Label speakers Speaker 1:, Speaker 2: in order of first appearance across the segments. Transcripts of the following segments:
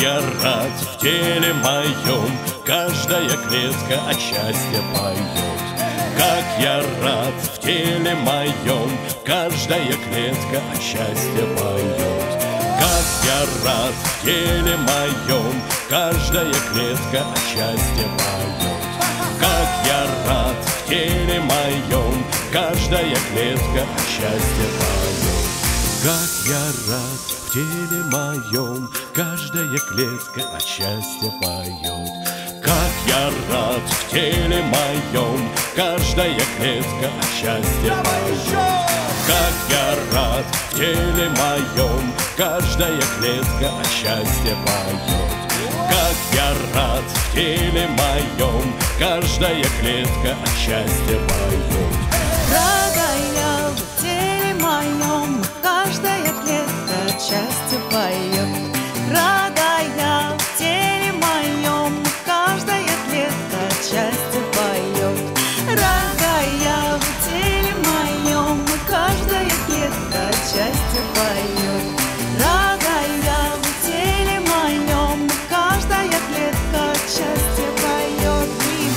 Speaker 1: я рад в теле моем, каждая клетка от счастья поет. Как я рад в теле моем, каждая клетка от счастья поет. Как я рад в теле моем, каждая клетка от счастья поет. Как я рад в теле моем, каждая клетка от счастья поет. Как я рад в теле моем, каждая клетка от счастья поет. Как я рад в теле моем, каждая клетка от счастья поет. Как я рад в теле моем, каждая клетка от счастья поет. Как я рад в теле моем, каждая клетка от счастья поет.
Speaker 2: Рада я в теле моем, каждая клетка от счастья поет. Рада я в теле моем, каждая клетка от счастья поет. Рада я в теле моем, каждая клетка от счастья поет. Рада я в теле моем, каждая клетка от счастья поет.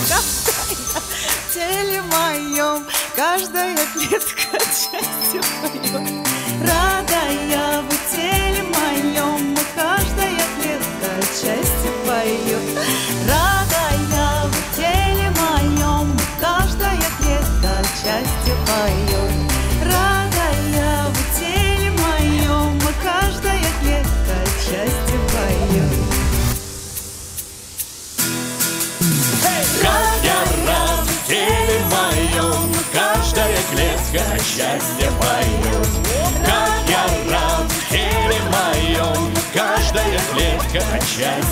Speaker 2: В теле моем, каждая клетка от счастья поет. Рада я в теле моем, каждая клетка от счастья поет. Рада я в теле моем, каждая клетка от счастья поет. Рада я в теле моем, каждая клетка от счастья поет.
Speaker 1: Как я рад в теле моем, каждая клетка от счастья поет. Как я рад в теле моем, каждая клетка от счастья